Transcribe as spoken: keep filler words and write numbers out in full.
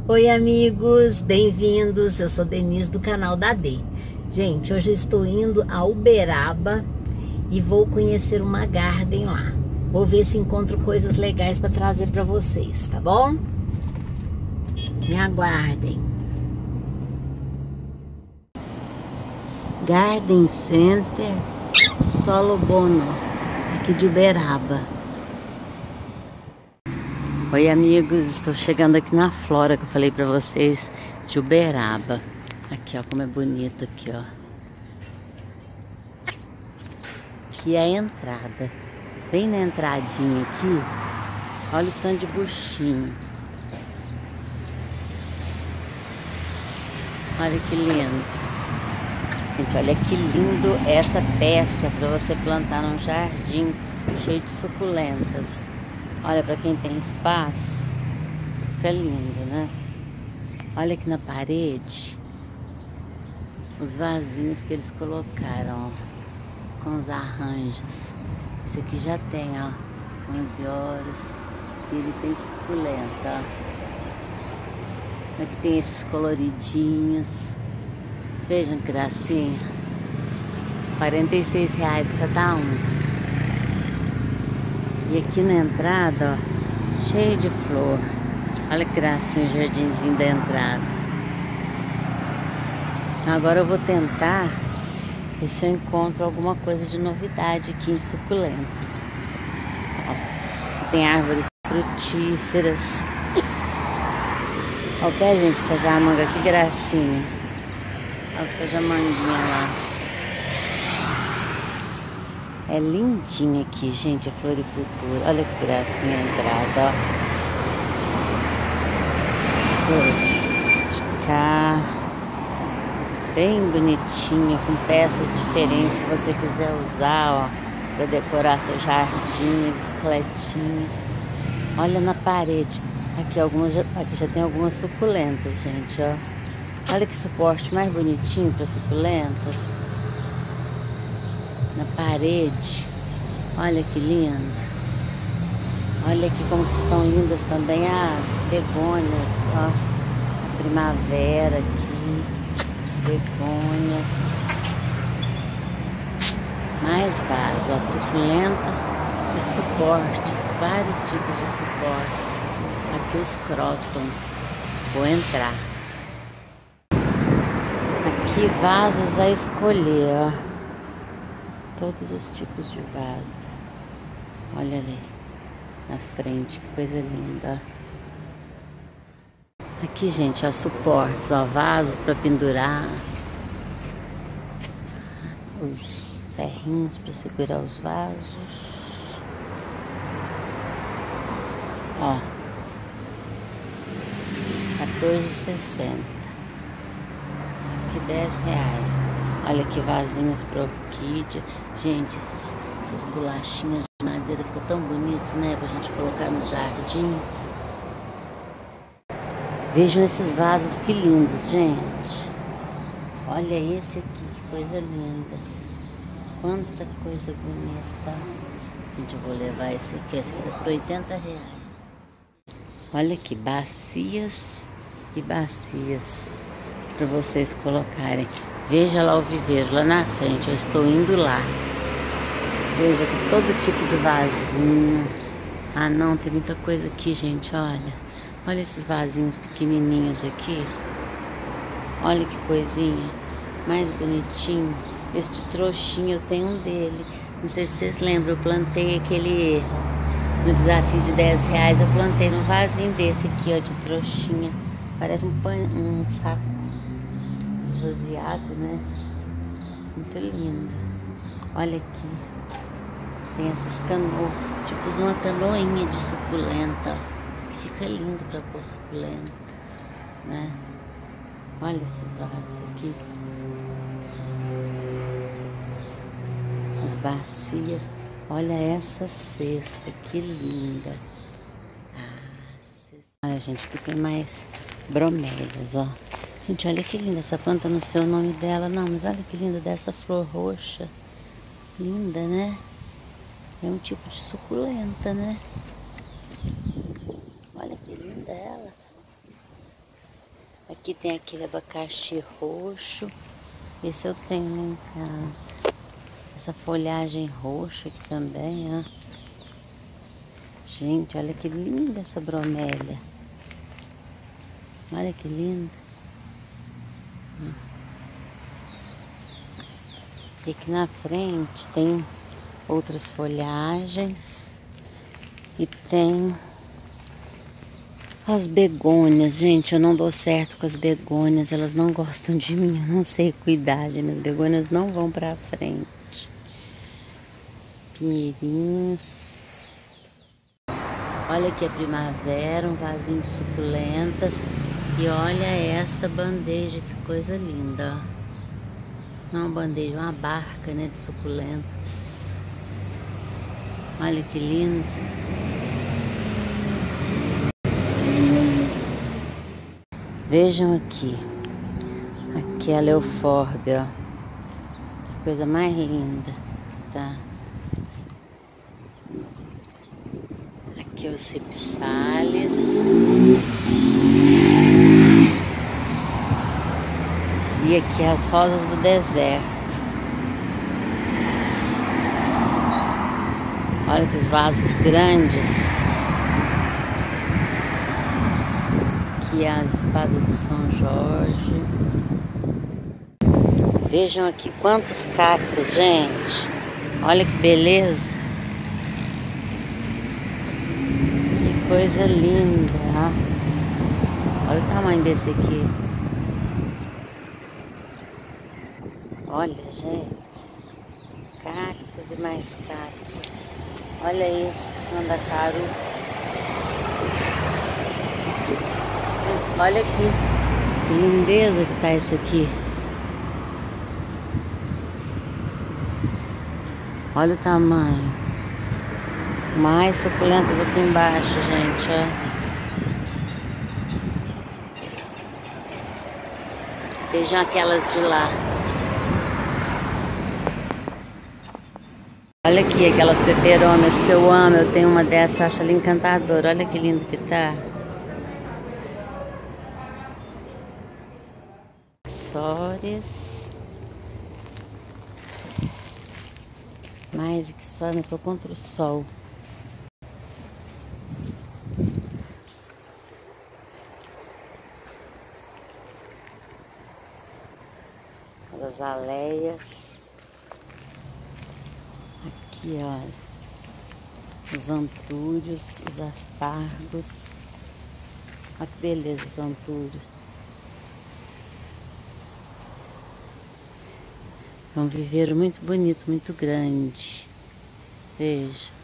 Oi amigos, bem-vindos, eu sou Denise do canal da D. Gente, hoje eu estou indo a Uberaba e vou conhecer uma garden lá. Vou ver se encontro coisas legais para trazer para vocês, tá bom? Me aguardem. Garden Center Solo Bono, aqui de Uberaba. Oi amigos, estou chegando aqui na Flora que eu falei pra vocês, de Uberaba. Aqui ó, como é bonito aqui ó. Aqui é a entrada. Bem na entradinha aqui, olha o tanto de buchinho. Olha que lindo. Gente, olha que lindo essa peça para você plantar num jardim cheio de suculentas. Olha, para quem tem espaço, fica lindo, né? Olha aqui na parede, os vasinhos que eles colocaram, ó, com os arranjos. Esse aqui já tem, ó, onze horas, e ele tem suculenta, ó. Aqui tem esses coloridinhos, vejam que gracinha, quarenta e seis reais cada um. E aqui na entrada, ó, cheio de flor. Olha que gracinha o jardinzinho da entrada. Agora eu vou tentar ver se eu encontro alguma coisa de novidade aqui em suculentas. Ó, aqui tem árvores frutíferas. Olha o pé, gente, cajamanga, que gracinha. Olha os cajamanguinhos lá. É lindinha aqui, gente, a floricultura. Olha que gracinha a entrada, ó. De cá. Bem bonitinha, com peças diferentes, se você quiser usar, ó, para decorar seu jardim, bicicletinha. Olha na parede. Aqui, algumas, aqui já tem algumas suculentas, gente, ó. Olha que suporte mais bonitinho para suculentas. Na parede, olha que lindo. Olha aqui como que estão lindas também as begônias, ó. Primavera aqui, begônias. Mais vasos, ó, suculentas e suportes, vários tipos de suportes. Aqui os crótons, vou entrar. Aqui vasos a escolher, ó. Todos os tipos de vaso. Olha ali na frente, que coisa linda. Aqui, gente, ó, suportes, ó, vasos para pendurar. Os ferrinhos para segurar os vasos. Ó, quatorze e sessenta. Isso aqui dez reais. Olha que vasinhos para orquídea. Gente, esses, essas bolachinhas de madeira ficam tão bonitas, né? Pra gente colocar nos jardins. Vejam esses vasos, que lindos, gente. Olha esse aqui, que coisa linda. Quanta coisa bonita. Gente, eu vou levar esse aqui. Esse aqui é por oitenta reais. Olha aqui, bacias e bacias para vocês colocarem. Veja lá o viveiro, lá na frente, eu estou indo lá. Veja que todo tipo de vasinho. Ah não, tem muita coisa aqui, gente, olha. Olha esses vasinhos pequenininhos aqui. Olha que coisinha, mais bonitinho. Esse de trouxinha, eu tenho um dele. Não sei se vocês lembram, eu plantei aquele, no desafio de dez reais, eu plantei num vasinho desse aqui, ó, de trouxinha. Parece um, pan, um saco esvaziado, né? Muito lindo. Olha aqui, tem essas canoas, tipo uma canoinha de suculenta, que fica lindo para pôr suculenta, né? Olha esses vasos aqui, as bacias. Olha essa cesta, que linda. Ah, essa cesta. Olha, gente, aqui tem mais bromélias, ó. Gente, olha que linda essa planta, não sei o nome dela, não, mas olha que linda dessa flor roxa. Linda, né? É um tipo de suculenta, né? Olha que linda ela. Aqui tem aquele abacaxi roxo. Esse eu tenho lá em casa. Essa folhagem roxa aqui também, ó. Gente, olha que linda essa bromélia. Olha que linda. E aqui na frente tem outras folhagens. E tem as begônias. Gente, eu não dou certo com as begônias. Elas não gostam de mim. Eu não sei cuidar. As minhas begônias não vão pra frente. Pinheirinhos. Olha aqui a primavera, um vasinho de suculentas. E olha esta bandeja, que coisa linda, ó. Não uma bandeja, uma barca, né, de suculentas. Olha que lindo. Vejam aqui. Aqui é a Leuforbia, ó. Que coisa mais linda, tá? Aqui é o Cepsales. E aqui as rosas do deserto. Olha que vasos grandes. Aqui as espadas de São Jorge. Vejam aqui quantos cactos, gente. Olha que beleza. Que coisa linda. Olha o tamanho desse aqui. Olha, gente. Cactos e mais cactos. Olha esse mandacaru. Gente, olha aqui. Que lindeza que tá esse aqui. Olha o tamanho. Mais suculentas aqui embaixo, gente, ó. Vejam aquelas de lá. Olha aqui aquelas peperonas que eu amo. Eu tenho uma dessa, acho ela encantadora. Olha que lindo que tá. Sores. Mais que só, eu tô contra o sol. As azaleias. Aqui, ó, os antúrios, os aspargos. Olha que beleza, os antúrios. É um viveiro muito bonito, muito grande. Veja.